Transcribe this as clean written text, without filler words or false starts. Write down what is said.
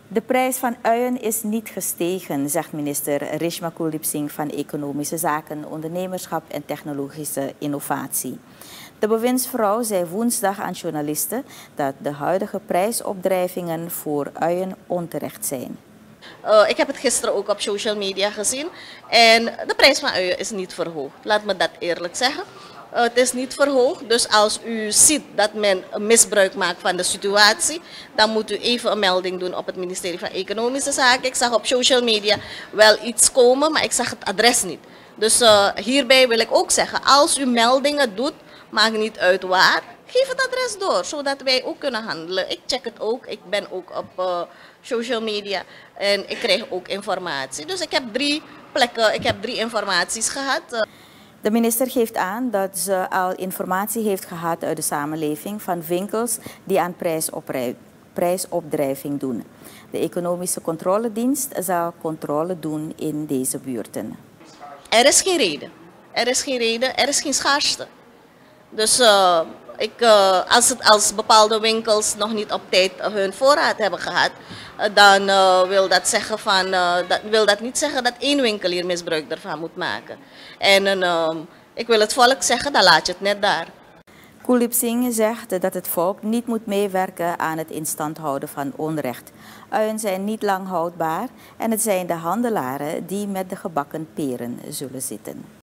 De prijs van uien is niet gestegen, zegt minister Reshma Kuldeep Singh van Economische Zaken, Ondernemerschap en Technologische Innovatie. De bewindsvrouw zei woensdag aan journalisten dat de huidige prijsopdrijvingen voor uien onterecht zijn. Ik heb het gisteren ook op social media gezien en de prijs van uien is niet verhoogd. Laat me dat eerlijk zeggen. Het is niet verhoogd, dus als u ziet dat men misbruik maakt van de situatie, dan moet u even een melding doen op het ministerie van Economische Zaken. Ik zag op social media wel iets komen, maar ik zag het adres niet. Dus hierbij wil ik ook zeggen, als u meldingen doet, maakt niet uit waar, geef het adres door, zodat wij ook kunnen handelen. Ik check het ook, ik ben ook op social media en ik krijg ook informatie. Dus ik heb 3 plekken, ik heb 3 informaties gehad. De minister geeft aan dat ze al informatie heeft gehad uit de samenleving van winkels die aan prijsopdrijving doen. De Economische Controledienst zal controle doen in deze buurten. Er is geen reden. Er is geen reden, er is geen schaarste. Dus als bepaalde winkels nog niet op tijd hun voorraad hebben gehad, dan wil dat niet zeggen dat één winkel hier misbruik ervan moet maken. En ik wil het volk zeggen, dan laat je het net daar. Kuldeep Singh zegt dat het volk niet moet meewerken aan het instand houden van onrecht. Uien zijn niet lang houdbaar en het zijn de handelaren die met de gebakken peren zullen zitten.